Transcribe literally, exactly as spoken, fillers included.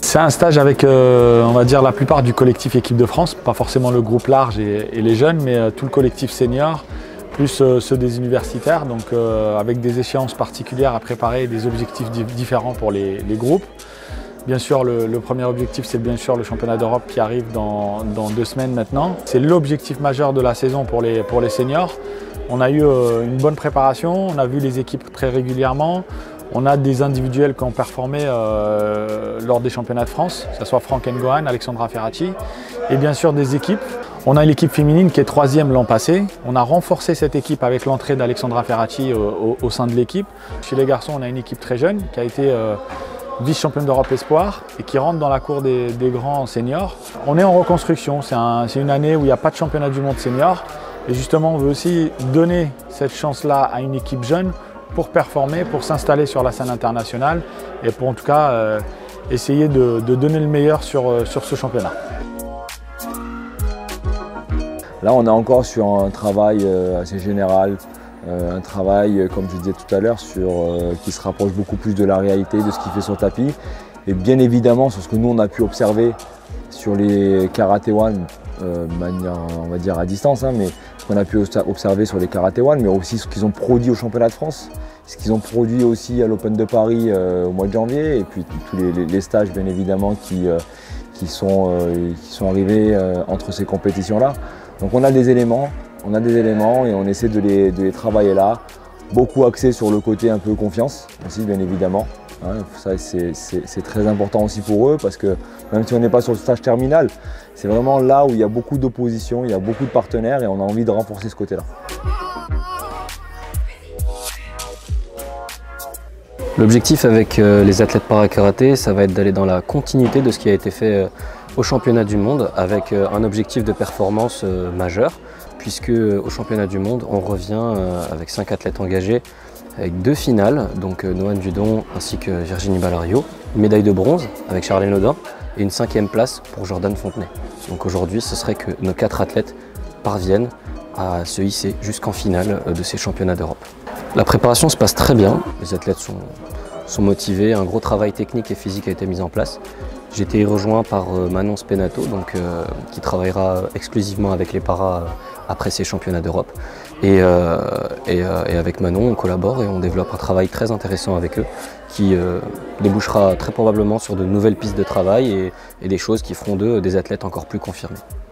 C'est un stage avec, euh, on va dire, la plupart du collectif équipe de France, pas forcément le groupe large et, et les jeunes, mais euh, tout le collectif senior, plus euh, ceux des universitaires, donc euh, avec des échéances particulières à préparer et des objectifs di différents pour les, les groupes. Bien sûr, le, le premier objectif, c'est bien sûr le championnat d'Europe qui arrive dans, dans deux semaines maintenant. C'est l'objectif majeur de la saison pour les, pour les seniors. On a eu euh, une bonne préparation, on a vu les équipes très régulièrement. On a des individuels qui ont performé euh, lors des championnats de France, que ce soit Franck N'Gohan, Alexandra Ferracci, et bien sûr des équipes. On a l'équipe féminine qui est troisième l'an passé. On a renforcé cette équipe avec l'entrée d'Alexandra Ferracci au, au, au sein de l'équipe. Chez les garçons, on a une équipe très jeune qui a été euh, vice-championne d'Europe Espoir et qui rentre dans la cour des, des grands seniors. On est en reconstruction, c'est un, c'est une année où il n'y a pas de championnat du monde senior. Et justement, on veut aussi donner cette chance-là à une équipe jeune pour performer, pour s'installer sur la scène internationale et pour en tout cas euh, essayer de, de donner le meilleur sur, euh, sur ce championnat. Là, on est encore sur un travail euh, assez général, euh, un travail, comme je disais tout à l'heure, euh, qui se rapproche beaucoup plus de la réalité, de ce qui fait sur tapis. Et bien évidemment, sur ce que nous, on a pu observer sur les Karate One, euh, de manière, on va dire, à distance, hein, mais ce qu'on a pu observer sur les Karate One, mais aussi ce qu'ils ont produit au championnat de France, ce qu'ils ont produit aussi à l'Open de Paris euh, au mois de janvier, et puis tous les, les stages, bien évidemment, qui, euh, qui, sont, euh, qui sont arrivés euh, entre ces compétitions-là. Donc on a des éléments, on a des éléments et on essaie de les, de les travailler là, beaucoup axé sur le côté un peu confiance aussi, bien évidemment. Hein, ça c'est très important aussi pour eux parce que même si on n'est pas sur le stage terminal, c'est vraiment là où il y a beaucoup d'opposition, il y a beaucoup de partenaires et on a envie de renforcer ce côté-là. L'objectif avec euh, les athlètes para-karaté, ça va être d'aller dans la continuité de ce qui a été fait euh, au championnat du monde avec euh, un objectif de performance euh, majeur puisque euh, au championnat du monde, on revient euh, avec cinq athlètes engagés avec deux finales, donc euh, Nohan Dudon ainsi que Virginie Ballario, une médaille de bronze avec Charlène Audin et une cinquième place pour Jordan Fontenay. Donc aujourd'hui, ce serait que nos quatre athlètes parviennent à se hisser jusqu'en finale de ces championnats d'Europe. La préparation se passe très bien, les athlètes sont, sont motivés, un gros travail technique et physique a été mis en place. J'ai été rejoint par Manon Spenato, donc, euh, qui travaillera exclusivement avec les paras après ces championnats d'Europe. Et, euh, et, euh, et avec Manon, on collabore et on développe un travail très intéressant avec eux qui euh, débouchera très probablement sur de nouvelles pistes de travail et, et des choses qui feront d'eux des athlètes encore plus confirmés.